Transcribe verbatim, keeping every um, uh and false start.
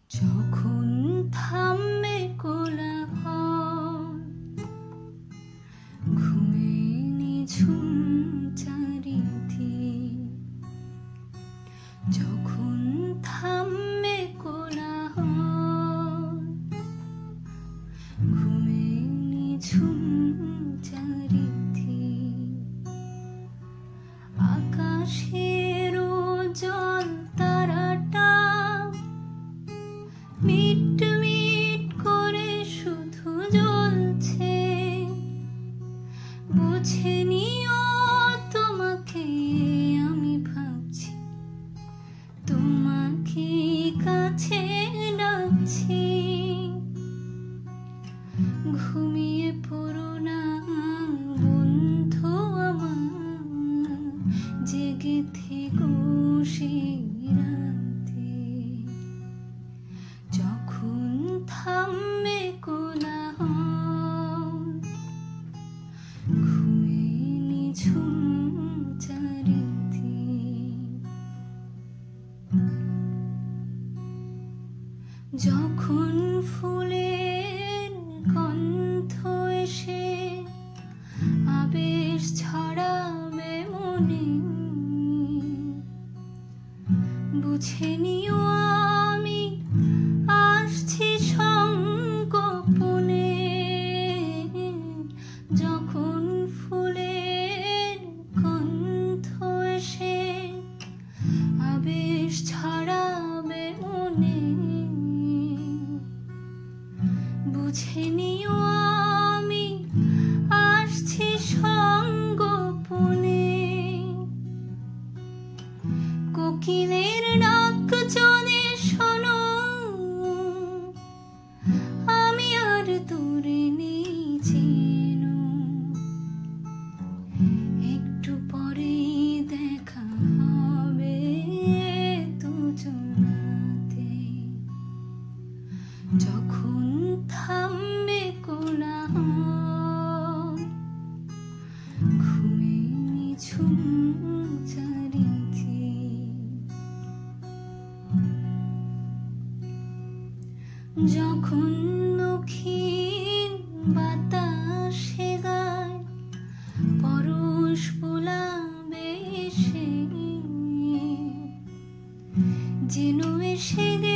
যখন থামবে কোলাহল, ঘুমে নিঝুম চারিদিক, যখন থামবে কোলাহল, ঘুমে নিঝুম চারিদিক, আকাশের জল তারাটা মিট মিট করে শুধু জ্বলছে। বুঝে নিও তোমাকে আমি ভাবছি, তোমাকে কাছে ডাকছি। ঘুমিয়ে পড়ো না বন্ধু আমার, জেগে থেকো সেই রাতে। যখন থামবে কোলাহল, ঘুমে নিঝুম চারিদিক, যখন ফুলের গন্ধ এসে আবেশ ছড়াবে মনে, বুঝে নিও আমি আসছি সংগোপনে। যখন ফুলের গন্ধ এসে আবেশ ছড়াবে মনে, বুঝে নিও আমি আসছি সংগোপনে। কোকিলের ডাক যদি শোনো, আমি আর দূরে নেই যেন। একটু পরেই দেখা হবে দুজনাতে। যখন থামবে কোলাহল, ঘুমে নিঝুম চারিদিক, যখন দক্ষিণ বাতাসে গায় পরশ বোলাবে এসে, যেন এসে